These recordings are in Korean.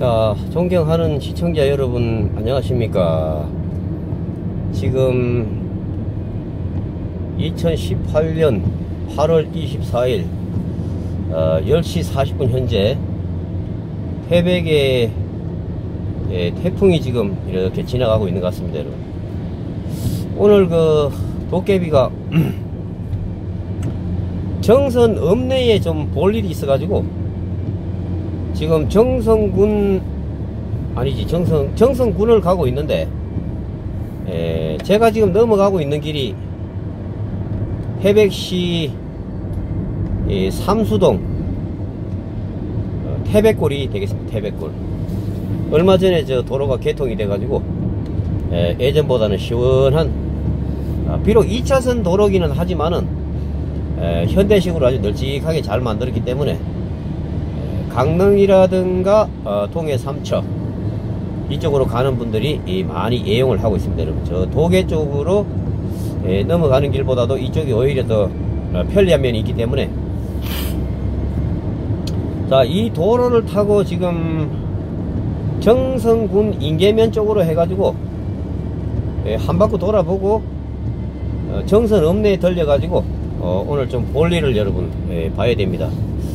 자, 존경하는 시청자 여러분, 안녕하십니까. 지금 2018년 8월 24일 10시 40분 현재 태백에 태풍이 지금 이렇게 지나가고 있는 것 같습니다, 여러분. 오늘 그 도깨비가 정선 읍내에 좀 볼 일이 있어 가지고 지금 정선군을 가고 있는데, 제가 지금 넘어가고 있는 길이 태백시 삼수동 태백골이 되겠습니다. 태백골. 얼마 전에 저 도로가 개통이 돼 가지고 예전보다는 시원한, 비록 2차선 도로기는 하지만은 현대식으로 아주 널찍하게 잘 만들었기 때문에 강릉이라든가 동해 삼척 이쪽으로 가는 분들이 많이 이용을 하고 있습니다, 여러분. 저 도계 쪽으로 넘어가는 길보다도 이쪽이 오히려 더 편리한 면이 있기 때문에, 자, 이 도로를 타고 지금 정선군 인계면 쪽으로 해가지고 한 바퀴 돌아보고 정선 읍내에 들려가지고 오늘 좀 볼일을 여러분 봐야 됩니다.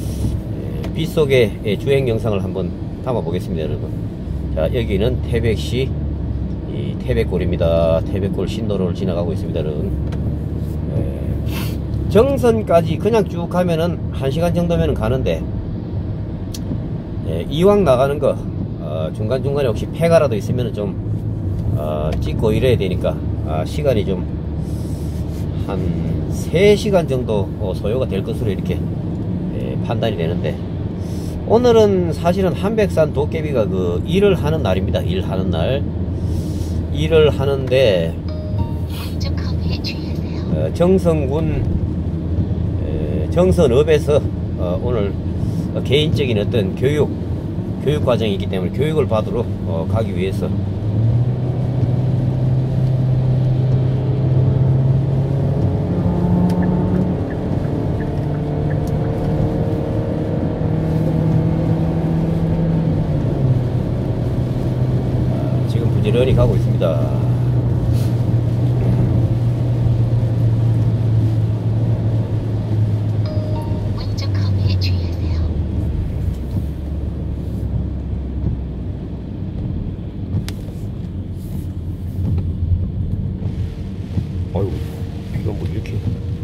빗속의 주행 영상을 한번 담아 보겠습니다, 여러분. 자, 여기는 태백시 태백골입니다. 태백골 신도로를 지나가고 있습니다, 여러분. 정선까지 그냥 쭉 가면은 1시간 정도면 가는데, 이왕 나가는 거 중간중간에 혹시 폐가라도 있으면 좀 찍고 이래야 되니까 시간이 좀 한 3시간 정도 소요가 될 것으로 이렇게 판단이 되는데, 오늘은 사실은 한백산 도깨비가 그 일을 하는 날입니다. 일하는 날. 일을 하는데 정선군 정선읍에서 오늘 개인적인 어떤 교육 과정이 있기 때문에 교육을 받으러 가기 위해서 부지런히 가고 있습니다. 왼쪽 커브에 주의하세요. 아유, 비가 뭐 이렇게